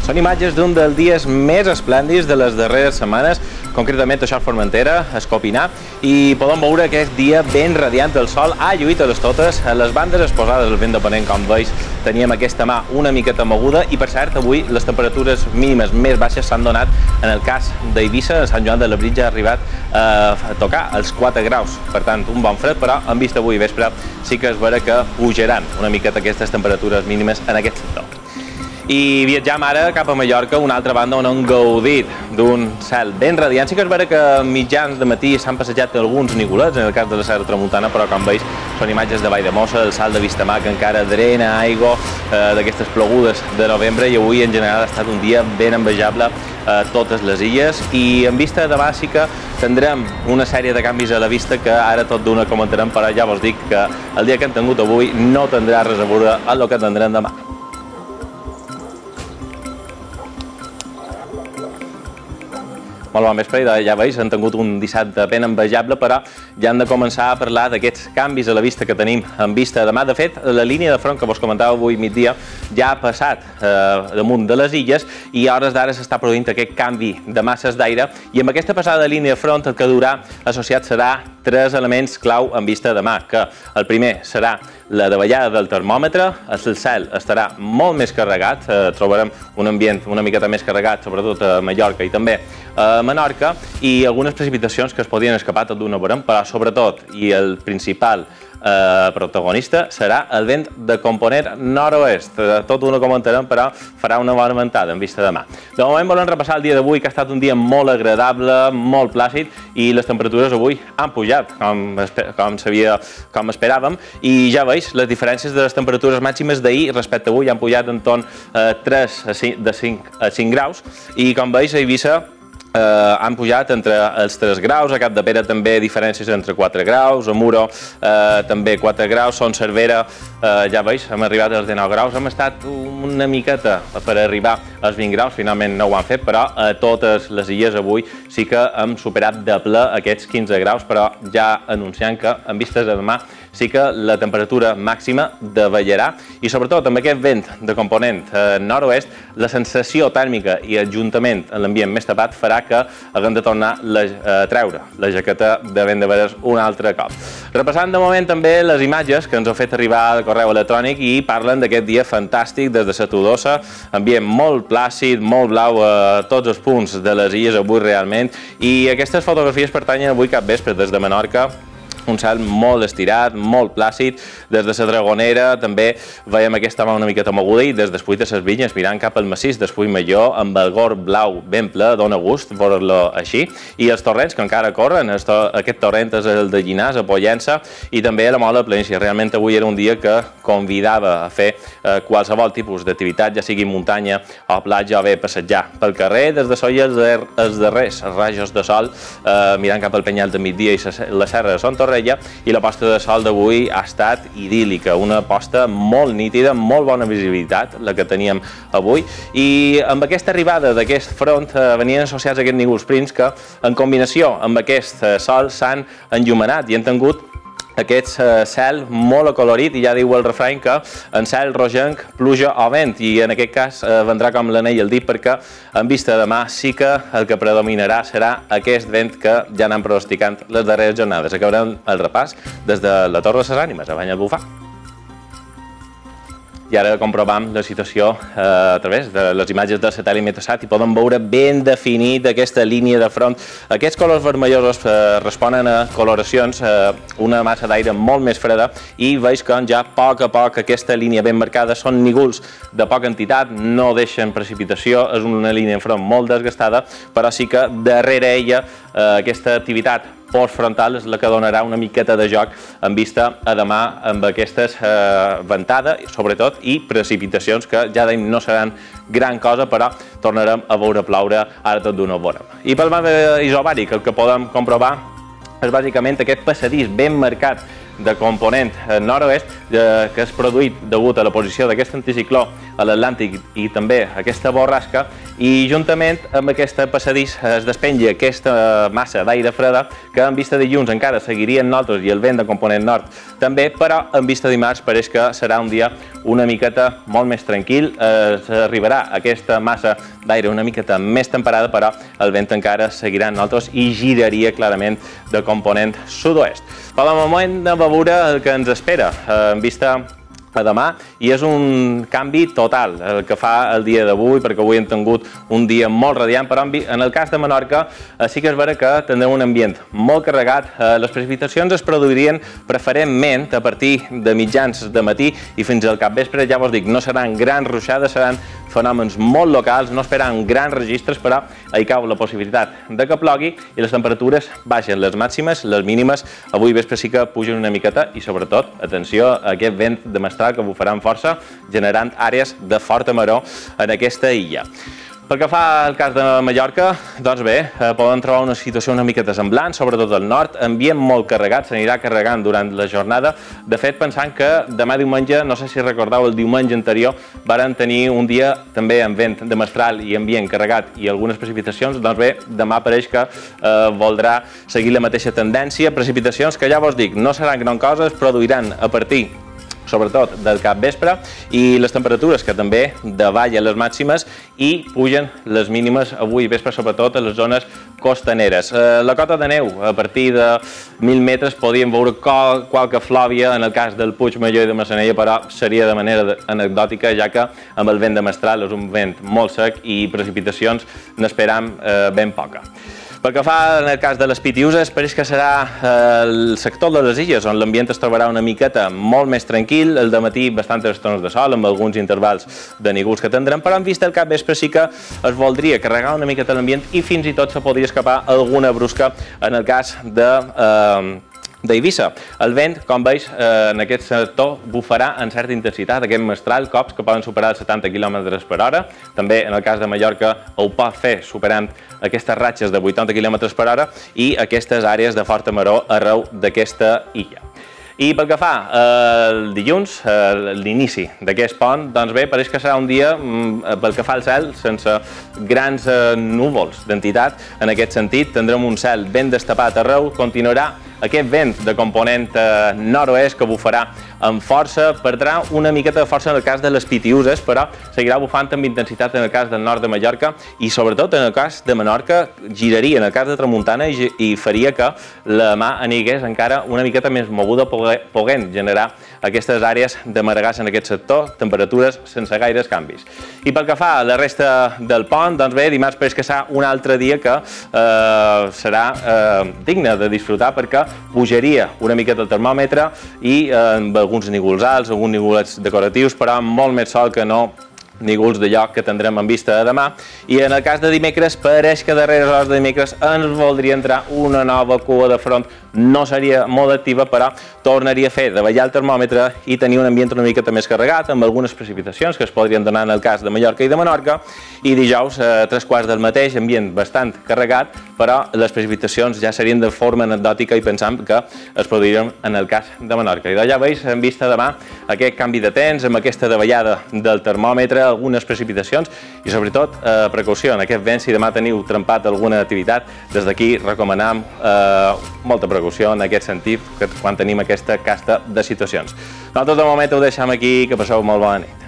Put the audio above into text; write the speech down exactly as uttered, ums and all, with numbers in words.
Són imatges d'un dels dies més esplèndids de les darreres setmanes, concretament això a Formentera, a Escopinar, i podem veure aquest dia ben radiant del sol. Ha lluït a les totes, a les bandes exposades al vent de ponent, com veus, teníem aquesta mà una miqueta moguda i, per cert, avui les temperatures mínimes més baixes s'han donat en el cas d'Eivissa. Sant Joan de Labritja ha arribat a tocar els quatre graus, per tant, un bon fred, però en vista avui vespre sí que es veurà que pujaran una miqueta aquestes temperatures mínimes en aquest sector. I viatjam ara cap a Mallorca, una altra banda on hem gaudit d'un cel ben radiant. Sí que es veurà que mitjans de matí s'han passejat alguns nicolets, en el cas de la Serra Tramuntana, però com veus són imatges de Valldemossa, el salt de Vistamà, que encara drena aigua eh, d'aquestes plogudes de novembre, i avui en general ha estat un dia ben envejable a totes les illes. I en vista de demà sí que tindrem una sèrie de canvis a la vista que ara tot d'una comentarem, però ja vos dic que el dia que hem tingut avui no tindrà res a veure amb el que tindrem demà. Molt bon vespre, ja veus, han tingut un dissabte ben envejable, però ja hem de començar a parlar d'aquests canvis a la vista que tenim en vista demà. De fet, la línia de front que vos comentava avui migdia ja ha passat eh, damunt de les illes i a hores d'ara s'està produint aquest canvi de masses d'aire, i amb aquesta passada línia de front el que durà associat serà tres elements clau en vista demà, que el primer serà la davallada del termòmetre, el cel estarà molt més carregat, eh, trobarem un ambient una miqueta més carregat, sobretot a Mallorca i també a Menorca, i algunes precipitacions que es podien escapar tot d'una veurem, però sobretot, i el principal eh, protagonista, serà el vent de component nord-oest. Tot d'una comentarem, però farà una bona ventada en vista demà. De moment volem repassar el dia d'avui, que ha estat un dia molt agradable, molt plàcid, i les temperatures avui han pujat, com, com, sabia, com esperàvem, i ja veus, les diferències de les temperatures màximes d'ahir respecte a avui han pujat en torn eh, tres a cinc, de cinc a cinc graus, i com veus a Eivissa Eh, han pujat entre els tres graus, a Capdepera també diferències entre quatre graus, a Muro eh, també quatre graus, Son Cervera, eh, ja veus, hem arribat als dinou graus, hem estat una miqueta per arribar als vint graus, finalment no ho han fet, però a totes les illes avui sí que hem superat de ple aquests quinze graus, però ja anunciant que en vistes de demà sí que la temperatura màxima davallarà, i sobretot amb aquest vent de component eh, nord-oest, la sensació tèrmica i adjuntament en l'ambient més tapat farà que haguem de tornar a eh, treure la jaqueta de vent de veres un altre cop. Repassant de moment també les imatges que ens heu fet arribar al correu electrònic i parlen d'aquest dia fantàstic des de Sa Todosa, ambient molt plàcid, molt blau a tots els punts de les illes avui realment, i aquestes fotografies pertanyen avui cap vespre des de Menorca. Un cel molt estirat, molt plàcid. Des de la Dragonera també veiem aquesta mà una miqueta moguda, i des d'Espuit de ses Vinyes mirant cap al massís d'Espuit Major amb el gorg blau ben ple, dona gust veure-lo així. I els torrents que encara corren, aquest torrent és el de Llinars, a Pollença, i també a la Mola Planícia. Realment avui era un dia que convidava a fer qualsevol tipus d'activitat, ja sigui muntanya o platja o bé passejar pel carrer. Des de Solla els darrers rajos de sol mirant cap al Penyal de Migdia i la Serra de Son Torrent, i la posta de sol d'avui ha estat idíl·lica, una posta molt nítida, molt bona visibilitat, la que teníem avui, i amb aquesta arribada d'aquest front venien associats aquests núvols prims que, en combinació amb aquest sol, s'han enllumenat i han tingut aquest cel molt acolorit, i ja diu el refrany que en cel rogenc, pluja o vent, i en aquest cas vendrà com l'anell al dit, perquè en vista de demà sí que el que predominarà serà aquest vent que ja anem pronosticant les darreres jornades. Acabarem el repàs des de la Torre de ses Ànimes, a Banyalbufar. I ara comprovem la situació eh, a través de les imatges del satèl·lit Meteosat, i podem veure ben definit aquesta línia de front. Aquests colors vermellosos eh, responen a coloracions, eh, una massa d'aire molt més freda, i veus que ja a poc a poc aquesta línia ben marcada són núvols de poca entitat, no deixen precipitació, és una línia de front molt desgastada, però sí que darrere ella eh, aquesta activitat postfrontal és la que donarà una miqueta de joc en vista a demà amb aquestes eh, ventada, sobretot, i precipitacions que ja no seran gran cosa, però tornarem a veure ploure ara tot d'una vora. I pel mapa isobàric el que podem comprovar és bàsicament aquest passadís ben marcat de component nord-oest que és produït degut a la posició d'aquest anticicló a l'Atlàntic i també aquesta borrasca, i juntament amb aquest passadís es despenja aquesta massa d'aire freda que en vista de dilluns encara seguirien nosaltres i el vent de component nord també, però en vista de dimarts pareix que serà un dia una miqueta molt més tranquil, eh, s'arribarà aquesta massa d'aire una miqueta més temperada, però el vent encara seguirà en nosaltres i giraria clarament de component sud-oest. Per al moment de veure el que ens espera eh, en vista a demà, i és un canvi total el que fa el dia d'avui, perquè avui hem tingut un dia molt radiant, però en el cas de Menorca sí que és vera que tindrem un ambient molt carregat. Les precipitacions es produirien preferentment a partir de mitjans de matí i fins al capvespre. Ja vos dic, no seran grans ruixades, seran fenòmens molt locals, no esperen grans registres, però hi cau la possibilitat de que plogui i les temperatures baixen, les màximes, les mínimes. Avui vespre sí que pugen una miqueta i sobretot, atenció a aquest vent de mestral que bufarà amb força, generant àrees de forta maror en aquesta illa. Pel que fa al cas de Mallorca, doncs bé, poden trobar una situació una miqueta semblant, sobretot al nord, ambient molt carregat, s'anirà carregant durant la jornada. De fet, pensant que demà diumenge, no sé si recordeu, el diumenge anterior varen tenir un dia també amb vent de mestral i ambient carregat i algunes precipitacions, doncs bé, demà pareix que eh, voldrà seguir la mateixa tendència. Precipitacions que ja vos dic, no seran gran cosa, es produiran a partir sobretot del capvespre, i les temperatures que també davallen les màximes i pugen les mínimes avui vespre, sobretot a les zones costaneres. La cota de neu a partir de mil metres podíem veure qualque flòvia en el cas del Puigmajor i de Massanella, però seria de manera anecdòtica, ja que amb el vent de mestral és un vent molt sec i precipitacions n'esperam ben poca. Pel que fa en el cas de les Pitiüses, pareix que serà el sector de les illes on l'ambient es trobarà una miqueta molt més tranquil, el dematí bastantes estones de sol, amb alguns intervals de nígols que tindrem, però en vista el capvespre sí que es voldria carregar una miqueta l'ambient i fins i tot se podria escapar alguna brusca en el cas de eh, d'Eivissa. El vent, com veus, en aquest sector bufarà en certa intensitat, aquest mestral, cops que poden superar els setanta quilòmetres per hora. També en el cas de Mallorca ho pot fer superant aquestes ratxes de vuitanta quilòmetres per hora i aquestes àrees de forta maror arreu d'aquesta illa. I pel que fa el dilluns, l'inici d'aquest pont, doncs bé, pareix que serà un dia, pel que fa al cel, sense grans núvols d'entitat. En aquest sentit, tindrem un cel ben destapat arreu, continuarà aquest vent de component nord-oest que bufarà amb força, perdrà una miqueta de força en el cas de les Pitiüses, però seguirà bufant amb intensitat en el cas del nord de Mallorca i sobretot en el cas de Menorca giraria en el cas de tramuntana i faria que la mà anigués encara una miqueta més moguda, poguent generar aquestes àrees de maregàs en aquest sector, temperatures sense gaires canvis. I pel que fa a la resta del pont, doncs bé, dimarts pareix que serà un altre dia que eh, serà eh, digne de disfrutar perquè pujaria una miqueta el termòmetre i eh, amb alguns nígols alts, alguns nígols decoratius, però amb molt més sol que no nígols de lloc que tindrem en vista de demà. I en el cas de dimecres, pareix que darreres hores de dimecres ens voldria entrar una nova cua de front. No seria molt activa, però tornaria a fer davallar el termòmetre i tenir un ambient una miqueta més carregat, amb algunes precipitacions que es podrien donar en el cas de Mallorca i de Menorca. I dijous, a tres quarts del mateix, ambient bastant carregat, però les precipitacions ja serien de forma anecdòtica i pensam que es produirien en el cas de Menorca. I ja veus, en vista demà, aquest canvi de temps, amb aquesta davallada del termòmetre, algunes precipitacions i sobretot eh, precaució en aquest vent. Si demà teniu trempat alguna activitat, des d'aquí recomanam eh, molta precaució en aquest sentit quan tenim aquesta casta de situacions. Nosaltres de moment ho deixem aquí, que passeu molt bona nit.